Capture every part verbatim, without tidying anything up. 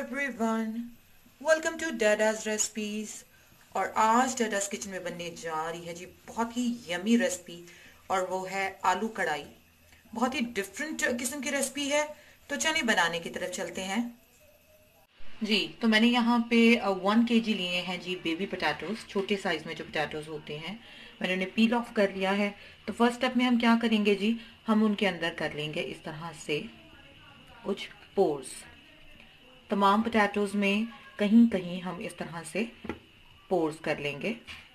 Everyone, welcome to Dada's recipes. और आज डैडाज kitchen में बनने जा रही है जी बहुत ही यमी रेसिपी, और वो है आलू कढ़ाई। बहुत ही डिफरेंट किस्म की रेसिपी है, तो चलिए बनाने की तरफ चलते हैं जी। तो मैंने यहाँ पे वन के जी लिए हैं जी बेबी पोटैटोज, छोटे साइज में जो पोटैटोज होते हैं। मैंने उन्हें पील ऑफ कर लिया है। तो फर्स्ट स्टेप में हम क्या करेंगे जी, हम उनके अंदर कर लेंगे इस तरह से कुछ पोर्स। तमाम पोटैटोज में कहीं कहीं हम इस तरह से पोर्स कर लेंगे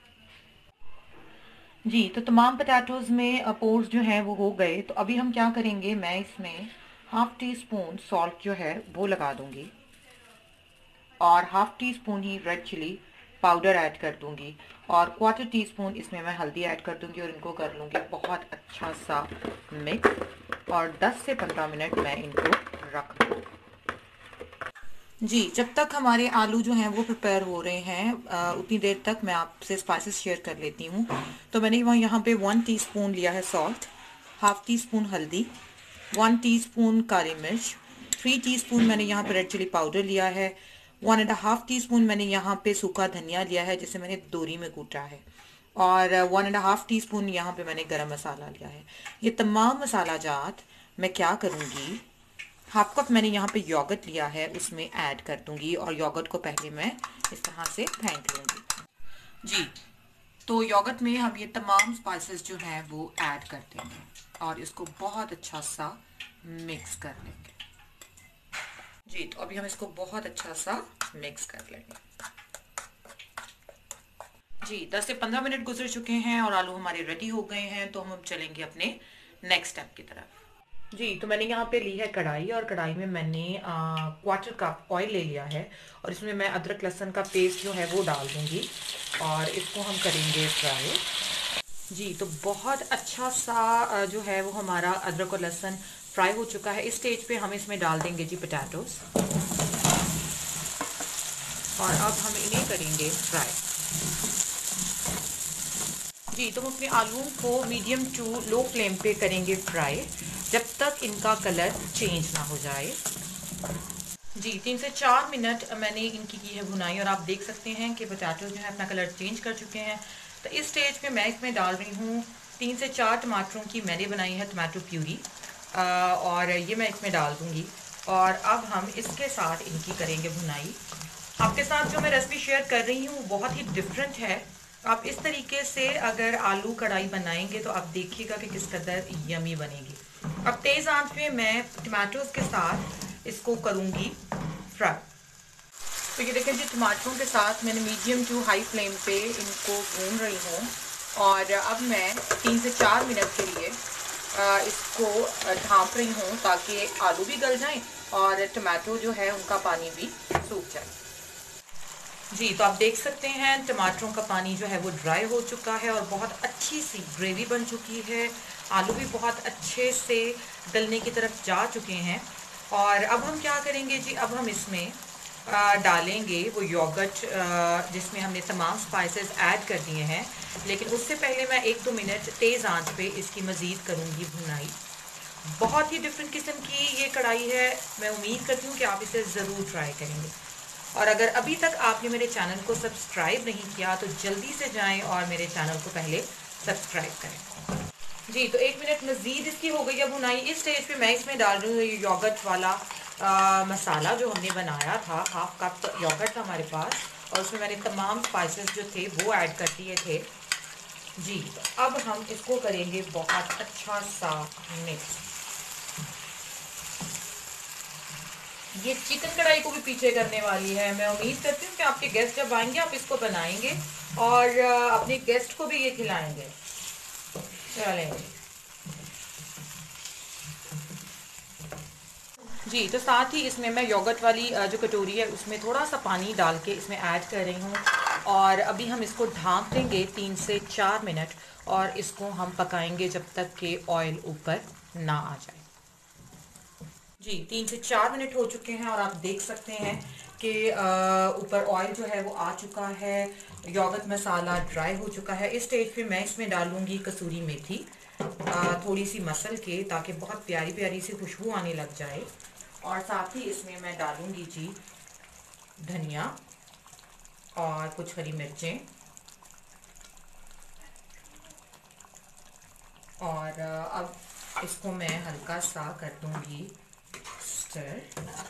जी। तो तमाम पोटैटोज में पोर्स जो हैं वो हो गए। तो अभी हम क्या करेंगे, मैं इसमें हाफ टी स्पून सॉल्ट जो है वो लगा दूंगी और हाफ टी स्पून ही रेड चिली पाउडर ऐड कर दूंगी और क्वार्टर टी स्पून इसमें मैं हल्दी ऐड कर दूंगी और इनको कर लूँगी बहुत अच्छा सा मिक्स। और दस से पंद्रह मिनट मैं इनको रख दूँगी जी। जब तक हमारे आलू जो हैं वो प्रिपेयर हो रहे हैं, आ, उतनी देर तक मैं आपसे स्पाइसेस शेयर कर लेती हूँ। तो मैंने वहाँ यहाँ पे वन टीस्पून लिया है सॉल्ट, हाफ टी स्पून हल्दी, वन टीस्पून काली मिर्च, थ्री टीस्पून मैंने यहाँ पे रेड चिली पाउडर लिया है, one and half teaspoon मैंने यहाँ पे सूखा धनिया लिया है जिसे मैंने दोरी में कूटा है, और one and half teaspoon यहाँ पे मैंने गरम मसाला लिया है। ये तमाम मसाला जात मैं क्या करूँगी, हाफ कप मैंने यहाँ पे योगर्ट लिया है उसमें ऐड कर दूंगी और योगर्ट को पहले मैं इस तरह से फेंट लूँगी जी। तो योगर्ट में हम ये तमाम स्पाइसेस जो हैं वो ऐड कर देंगे और इसको बहुत अच्छा सा मिक्स कर लेंगे जी। तो अभी हम इसको बहुत अच्छा सा मिक्स कर लेंगे जी। दस से पंद्रह मिनट गुजर चुके हैं और आलू हमारे रेडी हो गए हैं। तो हम चलेंगे अपने नेक्स्ट स्टेप की तरफ जी। तो मैंने यहाँ पे ली है कढ़ाई और कढ़ाई में मैंने क्वार्टर कप ऑयल ले लिया है और इसमें मैं अदरक लहसुन का पेस्ट जो है वो डाल दूँगी और इसको हम करेंगे फ्राई जी। तो बहुत अच्छा सा जो है वो हमारा अदरक और लहसुन फ्राई हो चुका है। इस स्टेज पे हम इसमें डाल देंगे जी पोटैटोज और अब हम इन्हें करेंगे फ्राई जी। तो हम अपने आलूओं को मीडियम टू लो फ्लेम पे करेंगे फ्राई जब तक इनका कलर चेंज ना हो जाए जी। तीन से चार मिनट मैंने इनकी की है भुनाई और आप देख सकते हैं कि पोटैटो जो है अपना कलर चेंज कर चुके हैं। तो इस स्टेज पे मैं इसमें डाल रही हूँ तीन से चार टमाटरों की मैंने बनाई है टमाटो प्यूरी, और ये मैं इसमें डाल दूँगी और अब हम इसके साथ इनकी करेंगे भुनाई। आपके साथ जो मैं रेसिपी शेयर कर रही हूँ बहुत ही डिफरेंट है। आप इस तरीके से अगर आलू कढ़ाई बनाएंगे तो आप देखिएगा कि किस कदर यमी बनेगी। अब तेज़ आंच में मैं टमाटोज के साथ इसको करूँगी फ्राई। तो ये देखें जी, टमाटरों के साथ मैंने मीडियम टू हाई फ्लेम पे इनको भून रही हूँ और अब मैं तीन से चार मिनट के लिए इसको ढाँप रही हूँ ताकि आलू भी गल जाएं और टमाटो जो है उनका पानी भी सूख जाए जी। तो आप देख सकते हैं टमाटरों का पानी जो है वो ड्राई हो चुका है और बहुत अच्छी सी ग्रेवी बन चुकी है। आलू भी बहुत अच्छे से गलने की तरफ जा चुके हैं और अब हम क्या करेंगे जी, अब हम इसमें आ, डालेंगे वो योगर्ट जिसमें हमने तमाम स्पाइसेस ऐड कर दिए हैं। लेकिन उससे पहले मैं एक दो मिनट तेज़ आंच पे इसकी मज़ीद करूँगी भुनाई। बहुत ही डिफरेंट किस्म की ये कढ़ाई है। मैं उम्मीद करती हूँ कि आप इसे ज़रूर ट्राई करेंगे और अगर अभी तक आपने मेरे चैनल को सब्सक्राइब नहीं किया तो जल्दी से जाएं और मेरे चैनल को पहले सब्सक्राइब करें जी। तो एक मिनट मज़ीद इसकी हो गई है भुनाई। इस स्टेज पे मैं इसमें डाल रही हूँ ये योगर्ट वाला आ, मसाला जो हमने बनाया था। हाफ कप योगर्ट था हमारे पास और उसमें मैंने तमाम स्पाइसेस जो थे वो ऐड कर दिए थे जी। तो अब हम इसको करेंगे बहुत अच्छा सा मिक्स। ये चिकन कढ़ाई को भी पीछे करने वाली है। मैं उम्मीद करती हूँ कि आपके गेस्ट जब आएंगे आप इसको बनाएंगे और अपने गेस्ट को भी ये खिलाएंगे। चलें जी। तो साथ ही इसमें मैं योगर्ट वाली जो कटोरी है उसमें थोड़ा सा पानी डाल के इसमें ऐड कर रही हूँ और अभी हम इसको ढाँप देंगे तीन से चार मिनट और इसको हम पकाएंगे जब तक कि ऑयल ऊपर ना आ जाए जी। तीन से चार मिनट हो चुके हैं और आप देख सकते हैं कि ऊपर ऑयल जो है वो आ चुका है, योगर्ट मसाला ड्राई हो चुका है। इस स्टेज पे मैं इसमें डालूंगी कसूरी मेथी आ, थोड़ी सी मसल के, ताकि बहुत प्यारी प्यारी सी खुशबू आने लग जाए। और साथ ही इसमें मैं डालूंगी जी धनिया और कुछ हरी मिर्चें और अब इसको मैं हल्का सा कर दूंगी स्टर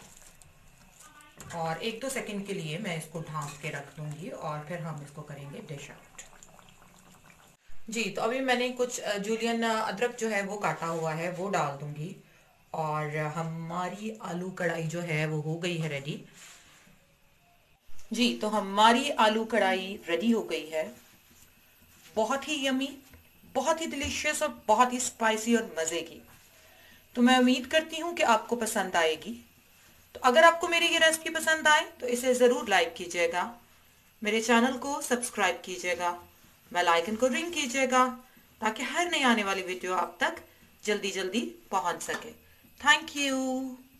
और एक दो सेकंड के लिए मैं इसको ढाँप के रख दूंगी और फिर हम इसको करेंगे डिश आउट। जी, तो अभी मैंने कुछ जूलियन अदरक जो है वो काटा हुआ है वो डाल दूंगी और हमारी आलू कढ़ाई जो है वो हो गई है रेडी। जी, तो हमारी आलू कढ़ाई रेडी हो गई है। बहुत ही यमी, बहुत ही डिलीशियस और बहुत ही स्पाइसी और मज़े की। तो मैं उम्मीद करती हूँ कि आपको पसंद आएगी। तो अगर आपको मेरी ये रेसिपी पसंद आए तो इसे ज़रूर लाइक कीजिएगा, मेरे चैनल को सब्सक्राइब कीजिएगा, बेल आइकन को रिंग कीजिएगा ताकि हर नई आने वाली वीडियो आप तक जल्दी जल्दी पहुंच सके। Thank you.